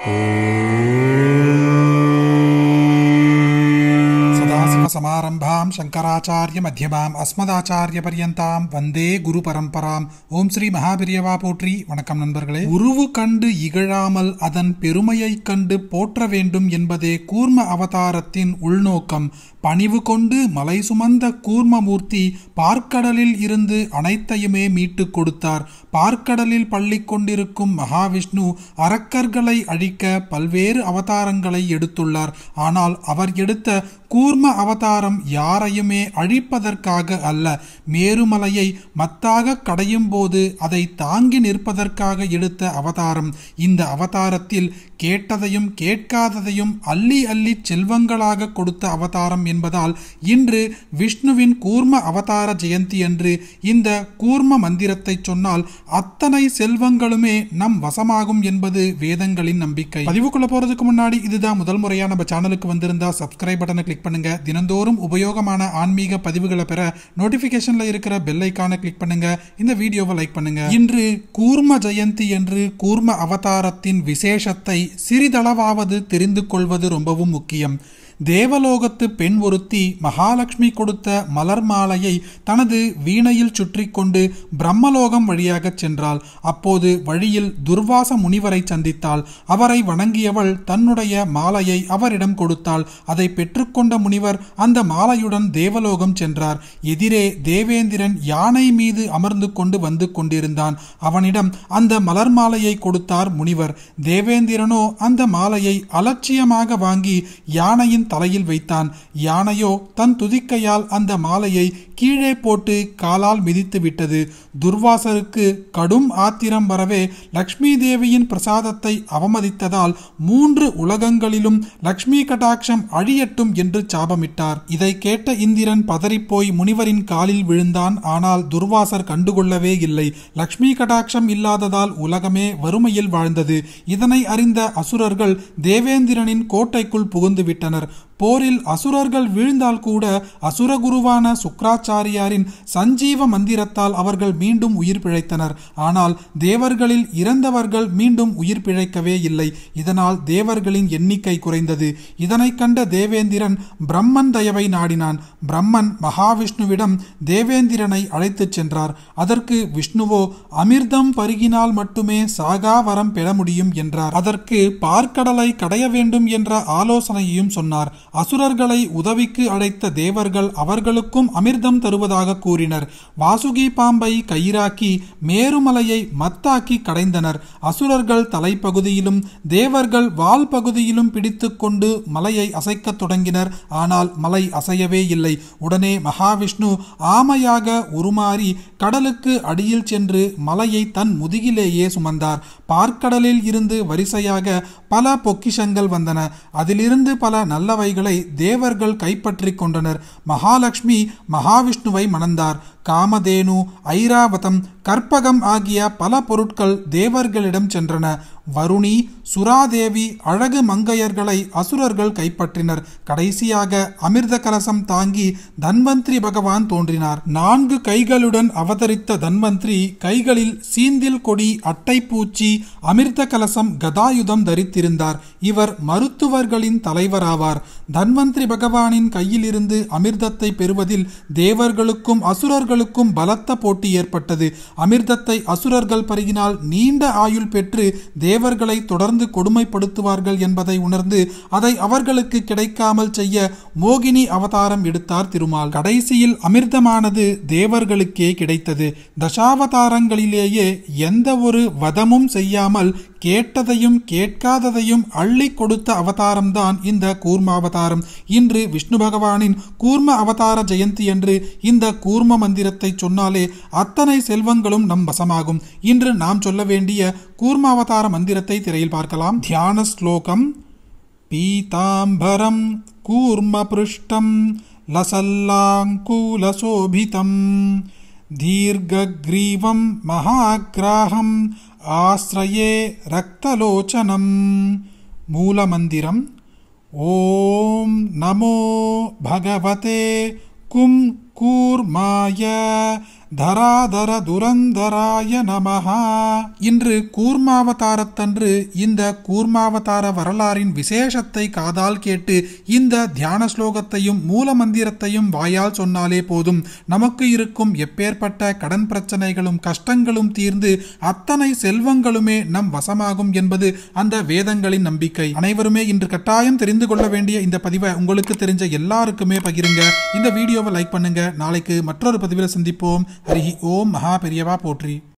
சதாசிவசமாரம்பாம் சங்கராச்சாரிய மத்தியமாம் அஸ்மதாச்சாரிய பரியந்தாம் வந்தே குரு பரம்பராம். ஓம் ஸ்ரீ மகாபிரியவா போற்றி. வணக்கம் நண்பர்களே. உருவு கண்டு இகழாமல் அதன் பெருமையை கண்டு போற்ற வேண்டும் என்பதே கூர்ம அவதாரத்தின் உள்நோக்கம். பணிவு கொண்டு மலை சுமந்த கூர்மமூர்த்தி பார்க்கடலில் இருந்து அனைத்தையுமே மீட்டு கொடுத்தார். பார்க்கடலில் பள்ளி கொண்டிருக்கும் மகாவிஷ்ணு அரக்கர்களை அழிக்க பல்வேறு அவதாரங்களை எடுத்துள்ளார். ஆனால் அவர் எடுத்த கூர்ம அவதாரம் யாரையுமே அழிப்பதற்காக அல்ல, மேருமலையை மத்தாக கடையும் போது அதை தாங்கி நிற்பதற்காக எடுத்த அவதாரம். இந்த அவதாரத்தில் கேட்டதையும் கேட்காததையும் அள்ளி அள்ளி செல்வங்களாக கொடுத்த அவதாரம் என்பதால் இன்று விஷ்ணுவின் கூர்ம அவதார ஜெயந்தி அன்று இந்த கூர்ம மந்திரத்தை சொன்னால் அத்தனை செல்வங்களுமே நம் வசமாகும் என்பது வேதங்களின் நம்பிக்கை. பதிவுக்குள்ள போறதுக்கு முன்னாடி இதுதான் முதல் முறையா நம்ம சேனலுக்கு வந்திருந்தா சப்ஸ்கிரைப் பட்டனை கிளிக் பண்ணுங்க. தினந்தோறும் உபயோகமான ஆன்மீக பதிவுகளை பெற நோட்டிபிகேஷன்ல இருக்கிற பெல் ஐகானை கிளிக் பண்ணுங்க. இந்த வீடியோவை லைக் பண்ணுங்க. இன்று கூர்ம ஜெயந்தி என்று கூர்ம அவதாரத்தின் விசேஷத்தை சிறிதளவாவது தெரிந்து கொள்வது ரொம்பவும் முக்கியம். தேவலோகத்து பெண் ஒருத்தி மகாலட்சுமி கொடுத்த மலர் மாலையை தனது வீணையில் சுற்றி கொண்டு பிரம்மலோகம் வழியாக சென்றாள். அப்போது வழியில் துர்வாச முனிவரை சந்தித்தாள். அவரை வணங்கியவள் தன்னுடைய மாலையை அவரிடம் கொடுத்தாள். அதை பெற்றுக்கொண்ட முனிவர் அந்த மாலையுடன் தேவலோகம் சென்றார். எதிரே தேவேந்திரன் யானை மீது அமர்ந்து கொண்டு வந்து கொண்டிருந்தான். அவனிடம் அந்த மலர் மாலையை கொடுத்தார் முனிவர். தேவேந்திரனோ அந்த மாலையை அலட்சியமாக வாங்கி யானையின் தலையில் வைத்தான். யானையோ தன் துதிக்கையால் அந்த மாலையை கீழே போட்டு காலால் மிதித்து விட்டது. துர்வாசருக்கு கடும் ஆத்திரம் வரவே லக்ஷ்மி தேவியின் பிரசாதத்தை அவமதித்ததால் 3 உலகங்களிலும் லக்ஷ்மி கடாட்சம் அழியட்டும் என்று சாபமிட்டார். இதை கேட்ட இந்திரன் பதறிப்போய் முனிவரின் காலில் விழுந்தான். ஆனால் துர்வாசர் கண்டுகொள்ளவே இல்லை. லக்ஷ்மி கடாட்சம் இல்லாததால் உலகமே வறுமையில் வாழ்ந்தது. இதனை அறிந்த அசுரர்கள் தேவேந்திரனின் கோட்டைக்குள் புகுந்து விட்டனர். போரில் அசுரர்கள் வீழ்ந்தால் கூட அசுரகுருவான சுக்ராச்சாரியாரின் சஞ்சீவ மந்திரத்தால் அவர்கள் மீண்டும் உயிர் பிழைத்தனர். ஆனால் தேவர்களில் இறந்தவர்கள் மீண்டும் உயிர் பிழைக்கவே இல்லை. இதனால் தேவர்களின் எண்ணிக்கை குறைந்தது. இதனை கண்ட தேவேந்திரன் பிரம்மன் தயவை நாடினான். பிரம்மன் மகாவிஷ்ணுவிடம் தேவேந்திரனை அழைத்துச் சென்றார். அதற்கு விஷ்ணுவோ அமிர்தம் பருகினால் மட்டுமே சாகா வரம் பெற முடியும் என்றார். அதற்கு பார்க்கடலை கடைய வேண்டும் என்ற ஆலோசனையையும் சொன்னார். அசுரர்களை உதவிக்கு அழைத்த தேவர்கள் அவர்களுக்கும் அமிர்தம் தருவதாக கூறினர். வாசுகி பாம்பை கயிறாக்கி மேருமலையை மத்தாக்கி கடைந்தனர். அசுரர்கள் தலைப்பகுதியிலும் தேவர்கள் வால் பகுதியிலும் பிடித்து கொண்டு மலையை அசைக்க தொடங்கினர். ஆனால் மலை அசையவே இல்லை. உடனே மகாவிஷ்ணு ஆமையாக உருமாறி கடலுக்கு அடியில் சென்று மலையை தன் முதுகிலேயே சுமந்தார். பார்க்கடலில் இருந்து வரிசையாக பல பொக்கிஷங்கள் வந்தன. அதிலிருந்து பல நல்லவைகளை தேவர்கள் கைப்பற்றி கொண்டனர். மகாலட்சுமி மகாவிஷ்ணுவை மணந்தார். காமதேனு, ஐராவதம், கற்பகம் ஆகிய பல பொருட்கள் தேவர்களிடம் சென்றன. வருணி, சுராதேவி, அழகு மங்கையர்களை அசுரர்கள் கைப்பற்றினர். கடைசியாக அமிர்த கலசம் தாங்கி தன்வந்திரி பகவான் தோன்றினார். 4 கைகளுடன் அவதரித்த தன்வந்திரி கைகளில் சீந்தில் கொடி, அட்டைப்பூச்சி, அமிர்த கலசம், கதாயுதம் தரித்திருந்தார். இவர் மருத்துவர்களின் தலைவராவார். தன்வந்திரி பகவானின் கையிலிருந்து அமிர்தத்தை பெறுவதில் தேவர்களுக்கும் அசுரர்களுக்கும் பலத்த போட்டி ஏற்பட்டது. அமிர்தத்தை அசுரர்கள் பருகினால் நீண்ட ஆயுள் பெற்று தேவர்களை தொடர்ந்து கொடுமைப்படுத்துவார்கள் என்பதை உணர்ந்து அதை அவர்களுக்கு கிடைக்காமல் செய்ய மோகினி அவதாரம் எடுத்தார் திருமால். கடைசியில் அமிர்தமானது தேவர்களுக்கே கிடைத்தது. தசாவதாரங்களிலேயே எந்த ஒரு வதமும் செய்யாமல் கேட்டதையும் கேட்காததையும் அள்ளி கொடுத்த அவதாரம்தான் இந்த கூர்மாவதாரம். இன்று விஷ்ணு பகவானின் கூர்ம அவதார ஜெயந்தி என்று இந்த கூர்ம மந்திரத்தை சொன்னாலே அத்தனை செல்வங்களும் நம் வசமாகும். இன்று நாம் சொல்ல வேண்டிய கூர்மாவதார மந்திரத்தை திரையில் பார்க்கலாம். தியான ஸ்லோகம். பீதாம்பரம் கூர்ம பிருஷ்டம் லசல்லாங்கூலசோபிதம் தீர்க்கக்ரீவம் மகாக்ராஹம் ஆஸ்ரயே ரக்தலோச்சனம். மூலமந்திரம். ஓம் நமோ பகவதே கும் கூர்மாய தராதர துரந்தராய நமஹா. இன்று கூர்மாவதாரத்தன்று இந்த கூர்மாவதார வரலாறின் விசேஷத்தை காதால் கேட்டு இந்த தியான ஸ்லோகத்தையும் மூல மந்திரத்தையும் வாயால் சொன்னாலே போதும், நமக்கு இருக்கும் எப்பேற்பட்ட கடன் பிரச்சனைகளும் கஷ்டங்களும் தீர்ந்து அத்தனை செல்வங்களுமே நம் வசமாகும் என்பது அந்த வேதங்களின் நம்பிக்கை. அனைவருமே இன்று கட்டாயம் தெரிந்து கொள்ள வேண்டிய இந்த பதிவை உங்களுக்கு தெரிஞ்ச எல்லாருக்குமே பகிருங்க. இந்த வீடியோவை லைக் பண்ணுங்க. நாளைக்கு மற்றொரு பதிவில் சந்திப்போம். ஹரி ஓம். மகா பெரியவா போற்றி.